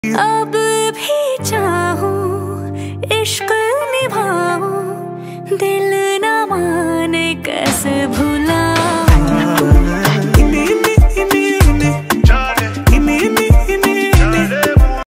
अब भी चाहूं इश्क निभाऊं, दिल न माने कैसे भूल